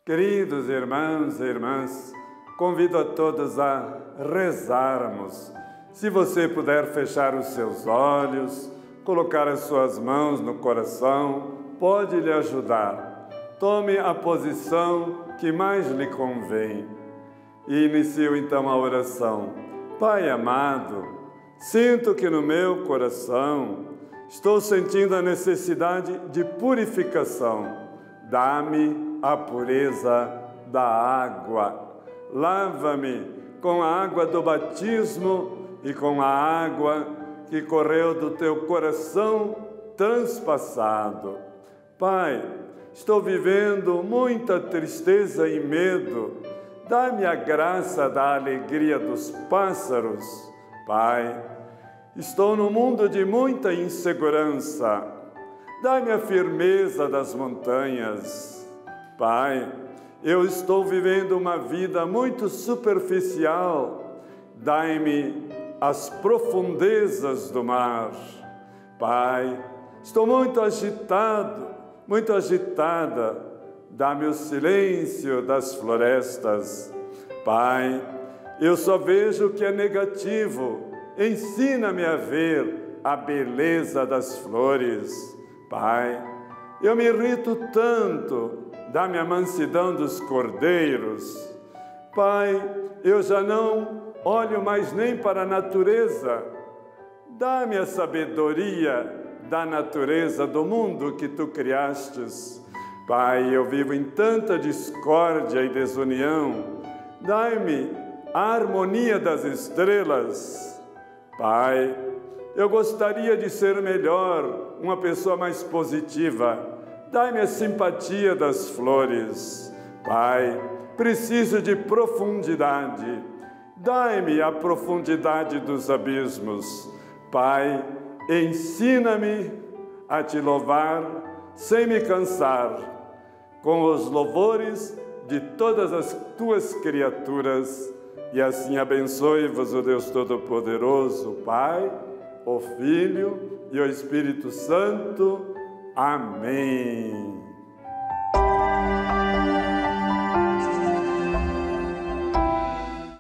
Queridos irmãos e irmãs, convido a todos a rezarmos. Se você puder fechar os seus olhos, colocar as suas mãos no coração, pode lhe ajudar. Tome a posição que mais lhe convém. E inicio então a oração. Pai amado, sinto que no meu coração estou sentindo a necessidade de purificação. Dá-me a pureza da água. Lava-me com a água do batismo e com a água que correu do teu coração transpassado. Pai, estou vivendo muita tristeza e medo. Dá-me a graça da alegria dos pássaros. Pai, estou num mundo de muita insegurança. Dá-me a firmeza das montanhas. Pai, eu estou vivendo uma vida muito superficial. Dai-me as profundezas do mar. Pai, estou muito agitado, muito agitada. Dá-me o silêncio das florestas. Pai, eu só vejo o que é negativo. Ensina-me a ver a beleza das flores. Pai, eu me irrito tanto. Dá-me a mansidão dos cordeiros. Pai, eu já não olho mais nem para a natureza. Dá-me a sabedoria da natureza, do mundo que tu criastes. Pai, eu vivo em tanta discórdia e desunião. Dai-me a harmonia das estrelas. Pai, eu gostaria de ser melhor, uma pessoa mais positiva. Dai-me a simpatia das flores. Pai, preciso de profundidade. Dai-me a profundidade dos abismos. Pai, ensina-me a te louvar sem me cansar, com os louvores de todas as tuas criaturas. E assim abençoe-vos o Deus Todo-Poderoso, o Pai, o Filho e o Espírito Santo. Amém.